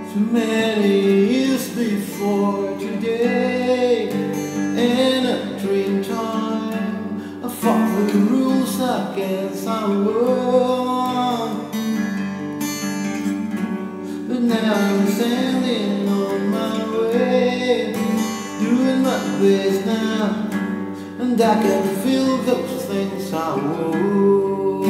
Too many years before today, in a dream time, I fought the rules against our world. But now I'm standing on my way, doing my best now, and I can feel those things I want.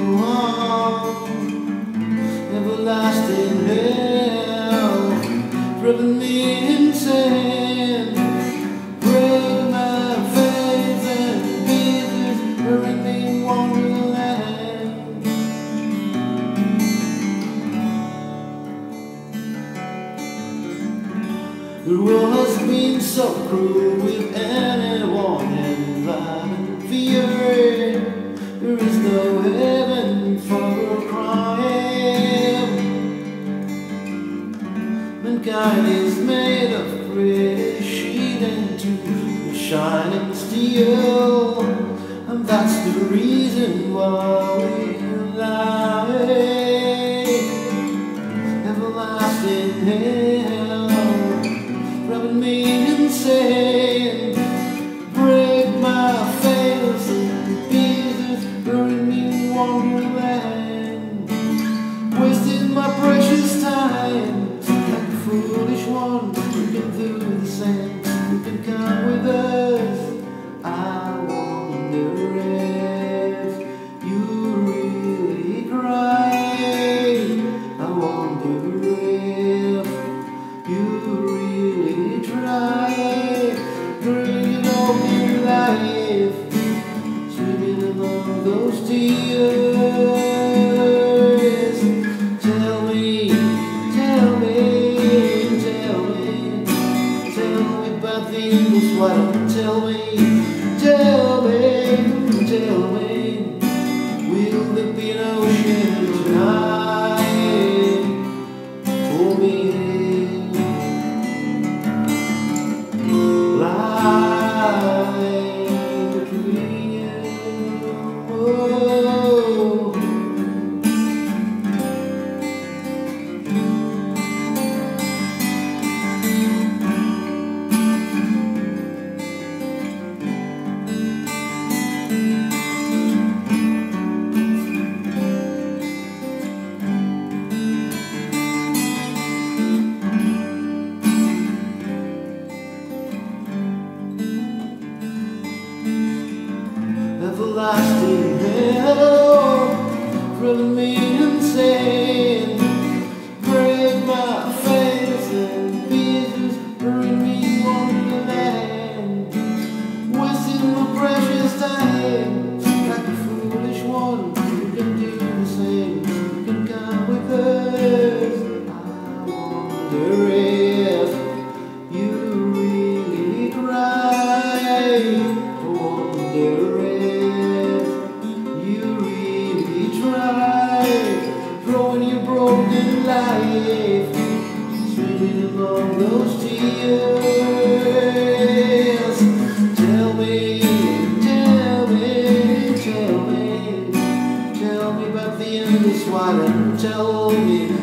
Everlasting hell, driving me insane, break my faith and pieces, bury me in wonderland. The world has been so cruel with anyone in love and fear. There is no heaven for a crime. Mankind is made of gray, sheet into shining steel, and that's the reason why we lie. Everlasting hell, driving me insane, break my face in pieces, bury me in wonderland, wasting my precious time. Foolish one, you can do the same. You can come with us. I wonder if you really cry. I wonder if you really try. Bringing all your life, swimming among those tears. Tell me, tell me. Why don't you tell me, tell me, tell me, will there be an ocean tonight for me? Like a dream, oh. Everlasting hell, driving me insane, break my face in pieces, bury me in wonderland, wasting my precious time, like a foolish one. You can do the same, you can come with us. I wonder if you really cry. I wonder if throwing your broken life, swimming among those tears. Tell me, tell me, tell me, tell me about the endless water. Tell me